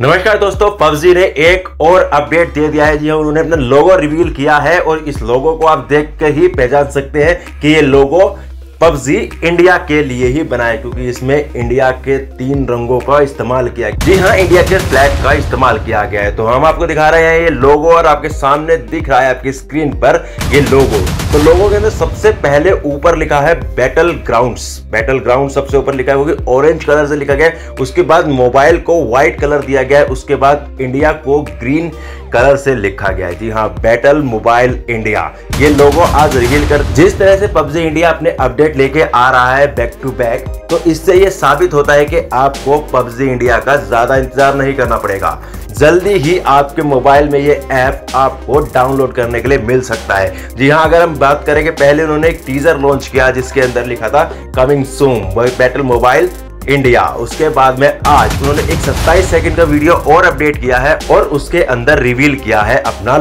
नमस्कार दोस्तों, पबजी ने एक और अपडेट दे दिया है। जी हाँ, उन्होंने अपना लोगो रिवील किया है और इस लोगो को आप देख कर ही पहचान सकते हैं कि ये लोगो पबजी इंडिया के लिए ही बनाया, क्योंकि इसमें इंडिया के 3 रंगों का इस्तेमाल किया गया। जी हाँ, इंडिया के फ्लैग का इस्तेमाल किया गया है। तो हम आपको दिखा रहे हैं ये लोगो और आपके सामने दिख रहा है आपकी स्क्रीन पर ये लोगो। तो लोगो के अंदर सबसे पहले ऊपर लिखा है बैटल ग्राउंड्स। बैटल ग्राउंड सबसे ऊपर लिखा है, क्योंकि ऑरेंज कलर से लिखा गया है। उसके बाद मोबाइल को व्हाइट कलर दिया गया है। उसके बाद इंडिया को ग्रीन कलर से लिखा गया है। जी हाँ, बैटल मोबाइल इंडिया ये लोगो आज रिवील कर। जिस तरह से पबजी इंडिया अपने अपडेट लेके आ रहा है बैक टू बैक, तो इससे ये साबित होता है कि आपको पबजी इंडिया का ज्यादा इंतजार नहीं करना पड़ेगा। जल्दी ही आपके मोबाइल में ये ऐप आपको डाउनलोड करने के लिए मिल सकता है। जी हाँ, अगर हम बात करें कि पहले उन्होंने एक टीजर लॉन्च किया जिसके अंदर लिखा था coming soon battle mobile India. उसके बाद में आज उन्होंने एक 27 सेकंड का वीडियो और अपडेट किया है और उसके अंदर रिवील किया है अपना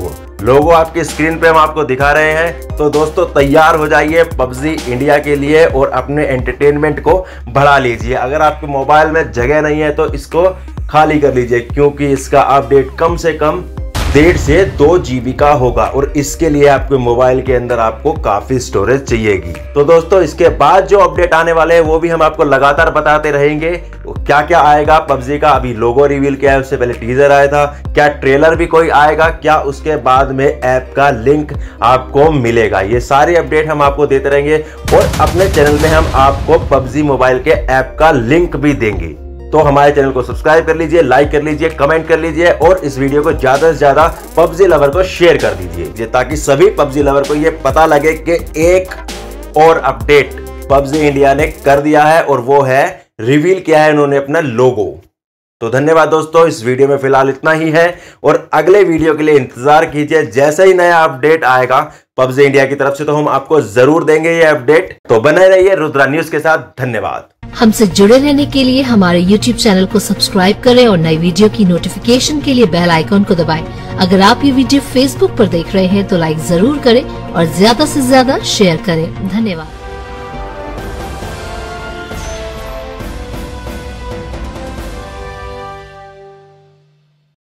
लोगो आपकी स्क्रीन पे हम आपको दिखा रहे हैं। तो दोस्तों, तैयार हो जाइए पबजी इंडिया के लिए और अपने एंटरटेनमेंट को बढ़ा लीजिए। अगर आपके मोबाइल में जगह नहीं है तो इसको खाली कर लीजिए, क्योंकि इसका अपडेट कम से कम 1.5 से 2 GB का होगा और इसके लिए आपके मोबाइल के अंदर आपको काफी स्टोरेज चाहिएगी। तो दोस्तों, इसके बाद जो अपडेट आने वाले हैं वो भी हम आपको लगातार बताते रहेंगे। क्या क्या आएगा पबजी का, अभी लोगो रिवील किया है, उससे पहले टीजर आया था, क्या ट्रेलर भी कोई आएगा, क्या उसके बाद में ऐप का लिंक आपको मिलेगा, ये सारी अपडेट हम आपको देते रहेंगे। और अपने चैनल में हम आपको पबजी मोबाइल के ऐप का लिंक भी देंगे। तो हमारे चैनल को सब्सक्राइब कर लीजिए, लाइक कर लीजिए, कमेंट कर लीजिए और इस वीडियो को ज्यादा से ज्यादा पबजी लवर को शेयर कर दीजिए, ताकि सभी पबजी लवर को ये पता लगे कि एक और अपडेट पबजी इंडिया ने कर दिया है और वो है रिवील किया है उन्होंने अपना लोगो। तो धन्यवाद दोस्तों, इस वीडियो में फिलहाल इतना ही है और अगले वीडियो के लिए इंतजार कीजिए। जैसे ही नया अपडेट आएगा पबजी इंडिया की तरफ से तो हम आपको जरूर देंगे ये अपडेट। तो बने रहिए रुद्रा न्यूज के साथ। धन्यवाद। हमसे जुड़े रहने के लिए हमारे YouTube चैनल को सब्सक्राइब करें और नई वीडियो की नोटिफिकेशन के लिए बेल आइकॉन को दबाएं। अगर आप ये वीडियो Facebook पर देख रहे हैं तो लाइक जरूर करें और ज्यादा से ज्यादा शेयर करें। धन्यवाद।